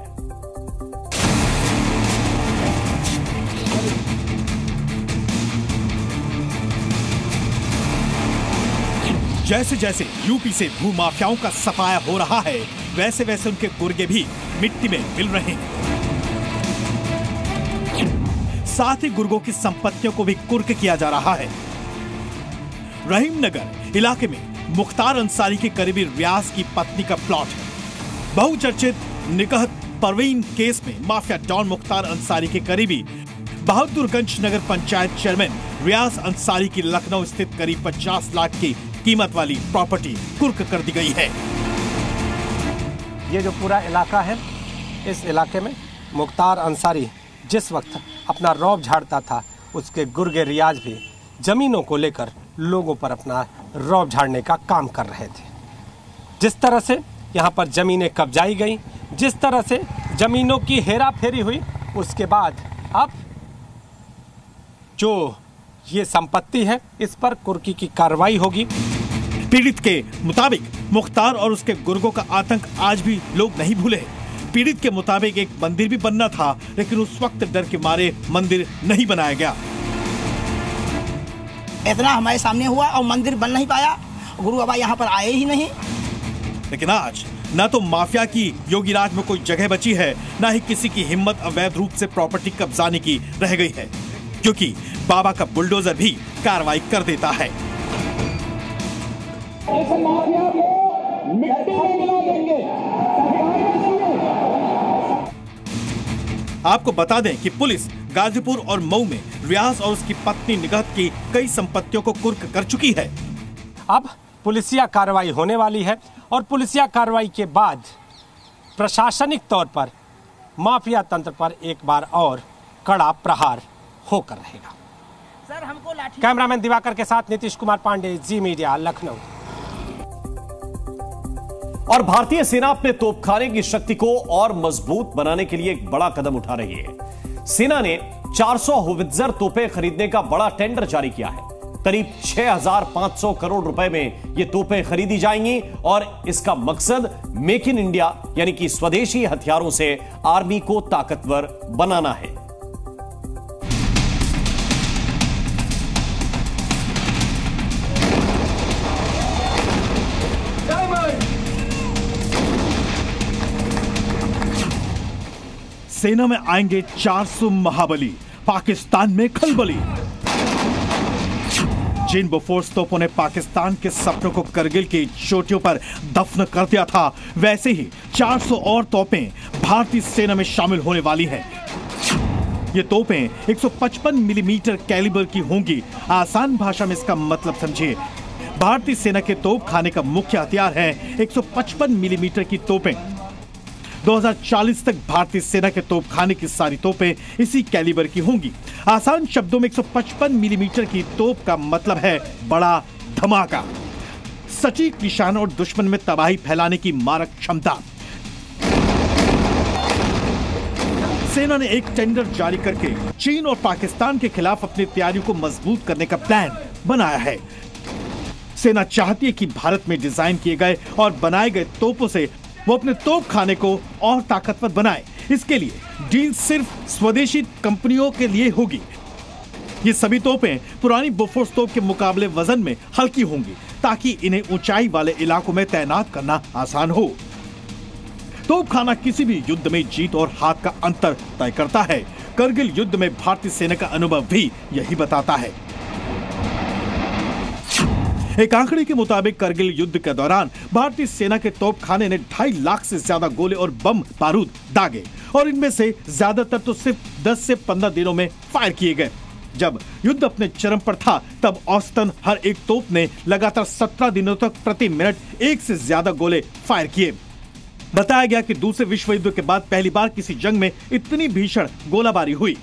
जैसे जैसे यूपी से भूमाफियाओं का सफाया हो रहा है, वैसे वैसे उनके गुर्गे भी मिट्टी में मिल रहे हैं। साथ ही गुर्गों की संपत्तियों को भी कुर्क किया जा रहा है। रहीमनगर इलाके में मुख्तार अंसारी के करीबी रियाज की पत्नी का प्लॉट है। बहुचर्चित निकहत परवीन केस में माफिया डॉन मुख्तार अंसारी के करीबी बहादुरगंज नगर पंचायत चेयरमैन रियाज अंसारी की लखनऊ स्थित करीब 50 लाख की कीमत वाली प्रॉपर्टी कुर्क कर दी गई है। ये जो पूरा इलाका है, इस इलाके में मुख्तार अंसारी जिस वक्त अपना रौब झाड़ता था, उसके गुर्गे रियाज भी जमीनों को लेकर लोगों पर अपना रौब झाड़ने का काम कर रहे थे। जिस तरह से यहाँ पर जमीनें कब्जाई गई, जिस तरह से जमीनों की हेरा फेरी हुई, उसके बाद अब जो ये संपत्ति है इस पर कुर्की की कार्रवाई होगी। पीड़ित के मुताबिक मुख्तार और उसके गुर्गों का आतंक आज भी लोग नहीं भूले। पीड़ित के मुताबिक एक मंदिर भी बनना था, लेकिन उस वक्त डर के मारे मंदिर नहीं बनाया गया। इतना हमारे सामने हुआ और मंदिर बन नहीं पाया, गुरु बाबा यहाँ पर आए ही नहीं। लेकिन आज न तो माफिया की योगी राज में कोई जगह बची है, न ही किसी की हिम्मत अवैध रूप से प्रॉपर्टी कब्जाने की रह गई है, क्योंकि बाबा का बुलडोजर भी कार्रवाई कर देता है। आपको बता दें कि पुलिस गाजीपुर और मऊ में रियाज और उसकी पत्नी निगहत की कई संपत्तियों को कुर्क कर चुकी है। अब पुलिसिया कार्रवाई होने वाली है और पुलिसिया कार्रवाई के बाद प्रशासनिक तौर पर माफिया तंत्र पर एक बार और कड़ा प्रहार होकर रहेगा। सर, हमको कैमरामैन दिवाकर के साथ नीतीश कुमार पांडे, जी मीडिया, लखनऊ। और भारतीय सेना अपने तोपखाने की शक्ति को और मजबूत बनाने के लिए एक बड़ा कदम उठा रही है। सेना ने 400 होवित्जर तोपें खरीदने का बड़ा टेंडर जारी किया है। करीब 6,500 करोड़ रुपए में ये तोपें खरीदी जाएंगी और इसका मकसद मेक इन इंडिया यानी कि स्वदेशी हथियारों से आर्मी को ताकतवर बनाना है। सेना में आएंगे 400 महाबली, पाकिस्तान में खलबली। जिन बोफोर्स तोपों ने पाकिस्तान के सपनों को करगिल की चोटियों पर दफन कर दिया था, वैसे ही 400 और तोपें भारतीय सेना में शामिल होने वाली हैं। ये तोपें 155 मिलीमीटर कैलिबर की होंगी। आसान भाषा में इसका मतलब समझिए, भारतीय सेना के तोप खाने का मुख्य हथियार है 155 मिलीमीटर की तोपें। 2040 तक भारतीय सेना के तोप खाने की सारी तोपें इसी कैलिबर की होंगी। आसान शब्दों में 155 मिलीमीटर की तोप का मतलब है बड़ा धमाका, सटीक निशाना और दुश्मन में तबाही फैलाने की मारक क्षमता। सेना ने एक टेंडर जारी करके चीन और पाकिस्तान के खिलाफ अपनी तैयारियों को मजबूत करने का प्लान बनाया है। सेना चाहती है कि भारत में डिजाइन किए गए और बनाए गए तोपों से वो अपने तोप खाने को और ताकतवर बनाए। इसके लिए डील सिर्फ स्वदेशी कंपनियों के लिए होगी। ये सभी तोपें पुरानी बोफोर्स तोप के मुकाबले वजन में हल्की होंगी, ताकि इन्हें ऊंचाई वाले इलाकों में तैनात करना आसान हो। तोप खाना किसी भी युद्ध में जीत और हार का अंतर तय करता है। करगिल युद्ध में भारतीय सेना का अनुभव भी यही बताता है। एक आंकड़े के मुताबिक करगिल युद्ध के दौरान भारतीय सेना के तोपखाने ने 2.5 लाख से ज्यादा गोले और बम बारूद दागे, और इनमें से ज्यादातर तो सिर्फ 10 से 15 दिनों में फायर किए गए। जब युद्ध अपने चरम पर था, तब औसतन हर एक तोप ने लगातार 17 दिनों तक प्रति मिनट 1 से ज्यादा गोले फायर किए। बताया गया कि दूसरे विश्व युद्ध के बाद पहली बार किसी जंग में इतनी भीषण गोलाबारी हुई।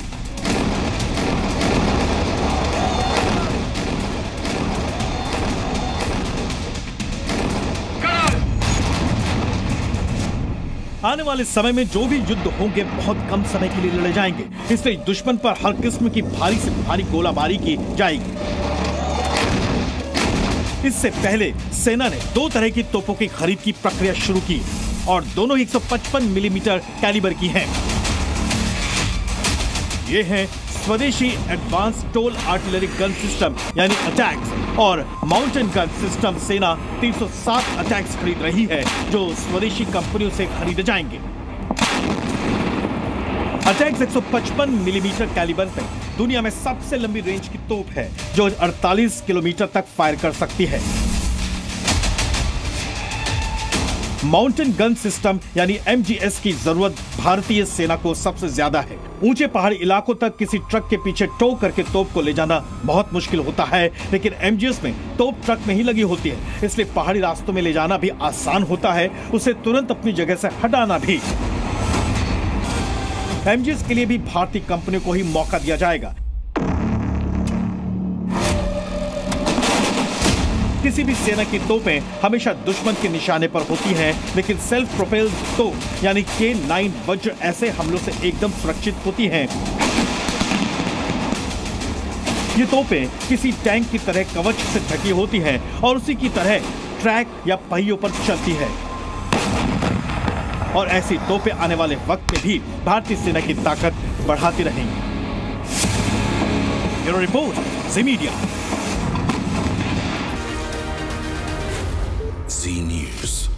आने वाले समय में जो भी युद्ध होंगे बहुत कम समय के लिए लड़े जाएंगे, इसलिए दुश्मन पर हर किस्म की भारी से भारी गोलाबारी की जाएगी। इससे पहले सेना ने 2 तरह की तोपों की खरीद की प्रक्रिया शुरू की, और दोनों 155 मिलीमीटर कैलिबर की हैं। ये हैं स्वदेशी advance towed artillery gun system यानी अटैक्स, और माउंटेन गन सिस्टम सेना 307 अटैक्स खरीद रही है, जो स्वदेशी कंपनियों से खरीदे जाएंगे। अटैक्स 155 मिलीमीटर कैलिबर में दुनिया में सबसे लंबी रेंज की तोप है, जो 48 किलोमीटर तक फायर कर सकती है। माउंटेन गन सिस्टम यानी MGS की जरूरत भारतीय सेना को सबसे ज्यादा है। ऊंचे पहाड़ी इलाकों तक किसी ट्रक के पीछे टो करके तोप को ले जाना बहुत मुश्किल होता है, लेकिन MGS में तोप ट्रक में ही लगी होती है, इसलिए पहाड़ी रास्तों में ले जाना भी आसान होता है, उसे तुरंत अपनी जगह से हटाना भी। MGS के लिए भी भारतीय कंपनियों को ही मौका दिया जाएगा। किसी भी सेना की तोपें हमेशा दुश्मन के निशाने पर होती हैं, लेकिन सेल्फ प्रोपेल्ड तोप यानी K9 वज्र ऐसे हमलों से एकदम सुरक्षित होती हैं। ये तोपें किसी टैंक की तरह कवच से ढकी होती हैं और उसी की तरह ट्रैक या पहियों पर चलती है, और ऐसी तोपें आने वाले वक्त में भी भारतीय सेना की ताकत बढ़ाती रहेंगी। Bureau report, Zee media. Z News.